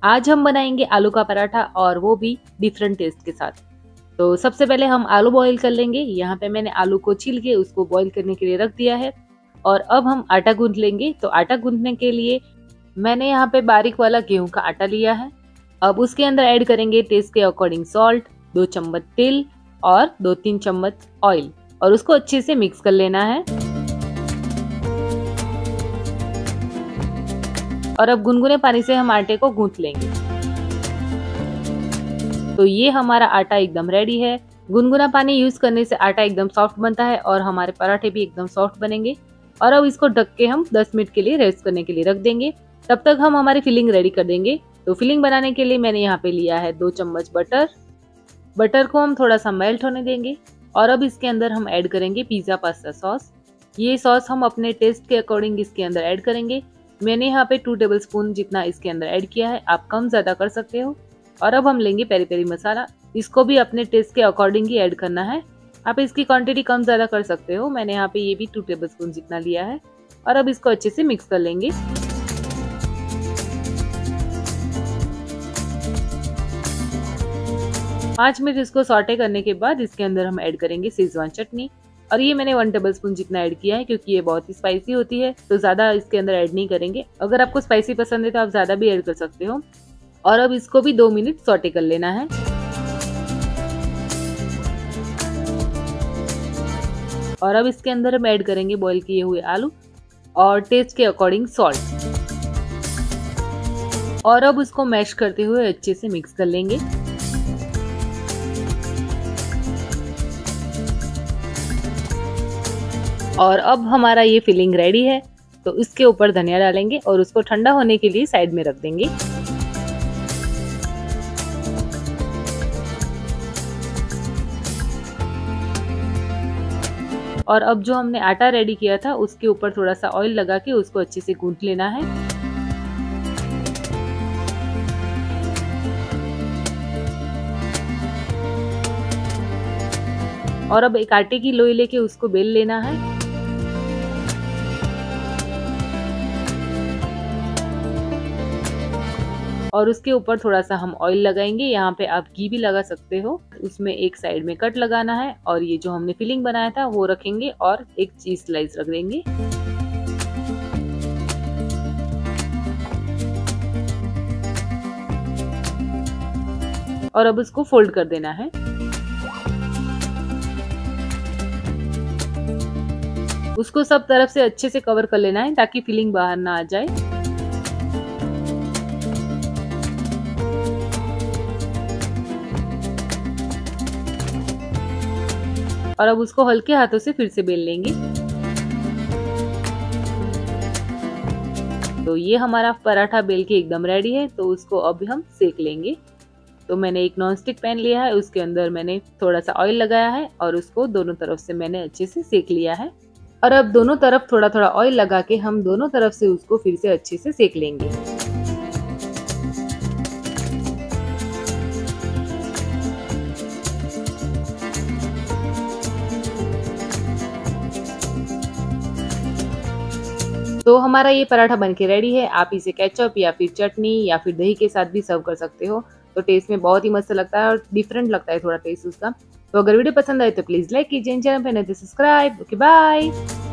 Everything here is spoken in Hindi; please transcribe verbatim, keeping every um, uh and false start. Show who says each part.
Speaker 1: आज हम बनाएंगे आलू का पराठा और वो भी डिफरेंट टेस्ट के साथ। तो सबसे पहले हम आलू बॉईल कर लेंगे। यहाँ पे मैंने आलू को छील के उसको बॉईल करने के लिए रख दिया है। और अब हम आटा गूंथ लेंगे। तो आटा गूंथने के लिए मैंने यहाँ पे बारीक वाला गेहूं का आटा लिया है। अब उसके अंदर ऐड करेंगे टेस्ट के अकॉर्डिंग सॉल्ट, दो चम्मच तेल और दो तीन चम्मच ऑयल और उसको अच्छे से मिक्स कर लेना है। और अब गुनगुने पानी से हम आटे को गूंथ लेंगे। तो ये हमारा आटा एकदम रेडी है। गुनगुना पानी यूज करने से आटा एकदम सॉफ्ट बनता है और हमारे पराठे भी एकदम सॉफ्ट बनेंगे। और अब इसको ढक के हम दस मिनट के लिए रेस्ट करने के लिए रख देंगे। तब तक हम हमारी फिलिंग रेडी कर देंगे। तो फिलिंग बनाने के लिए मैंने यहाँ पे लिया है दो चम्मच बटर। बटर को हम थोड़ा सा मेल्ट होने देंगे और अब इसके अंदर हम ऐड करेंगे पिज्जा पास्ता सॉस। ये सॉस हम अपने टेस्ट के अकॉर्डिंग इसके अंदर ऐड करेंगे। मैंने यहाँ पे टू टेबल स्पून जितना इसके अंदर ऐड किया है, आप कम ज्यादा कर सकते हो। और अब हम लेंगे पेरी पेरी मसाला। इसको भी अपने टेस्ट के अकॉर्डिंग ही ऐड करना है। आप इसकी क्वांटिटी कम ज्यादा कर सकते हो। मैंने यहाँ पे ये भी टू टेबल स्पून जितना लिया है। और अब इसको अच्छे से मिक्स कर लेंगे। पाँच मिनट इसको सॉटे करने के बाद इसके अंदर हम ऐड करेंगे शेजवान चटनी। और ये मैंने वन टेबल स्पून जितना ऐड किया है क्योंकि ये बहुत ही स्पाइसी होती है, तो ज्यादा इसके अंदर ऐड नहीं करेंगे। अगर आपको स्पाइसी पसंद है तो आप ज्यादा भी ऐड कर सकते हो। और अब इसको भी दो मिनट सॉटे कर लेना है। और अब इसके अंदर हम ऐड करेंगे बॉईल किए हुए आलू और टेस्ट के अकॉर्डिंग सॉल्ट। और अब उसको मैश करते हुए अच्छे से मिक्स कर लेंगे। और अब हमारा ये फिलिंग रेडी है। तो इसके ऊपर धनिया डालेंगे और उसको ठंडा होने के लिए साइड में रख देंगे। और अब जो हमने आटा रेडी किया था उसके ऊपर थोड़ा सा ऑयल लगा के उसको अच्छे से गूंथ लेना है। और अब एक आटे की लोई लेके उसको बेल लेना है। और उसके ऊपर थोड़ा सा हम ऑयल लगाएंगे। यहाँ पे आप घी भी लगा सकते हो। उसमें एक साइड में कट लगाना है और ये जो हमने फिलिंग बनाया था वो रखेंगे और एक चीज स्लाइस रख देंगे। और अब उसको फोल्ड कर देना है। उसको सब तरफ से अच्छे से कवर कर लेना है ताकि फिलिंग बाहर ना आ जाए। और अब उसको हल्के हाथों से फिर से बेल लेंगे। तो ये हमारा पराठा बेल के एकदम रेडी है। तो उसको अब हम सेक लेंगे। तो मैंने एक नॉनस्टिक पैन लिया है, उसके अंदर मैंने थोड़ा सा ऑयल लगाया है और उसको दोनों तरफ से मैंने अच्छे से सेक लिया है। और अब दोनों तरफ थोड़ा थोड़ा ऑयल लगा के हम दोनों तरफ से उसको फिर से अच्छे से सेक लेंगे। तो हमारा ये पराठा बनके रेडी है। आप इसे केचप या फिर चटनी या फिर दही के साथ भी सर्व कर सकते हो। तो टेस्ट में बहुत ही मस्त लगता है और डिफरेंट लगता है थोड़ा टेस्ट उसका। तो अगर वीडियो पसंद आए तो प्लीज लाइक कीजिए, चैनल पे नहीं तो सब्सक्राइब। Okay bye.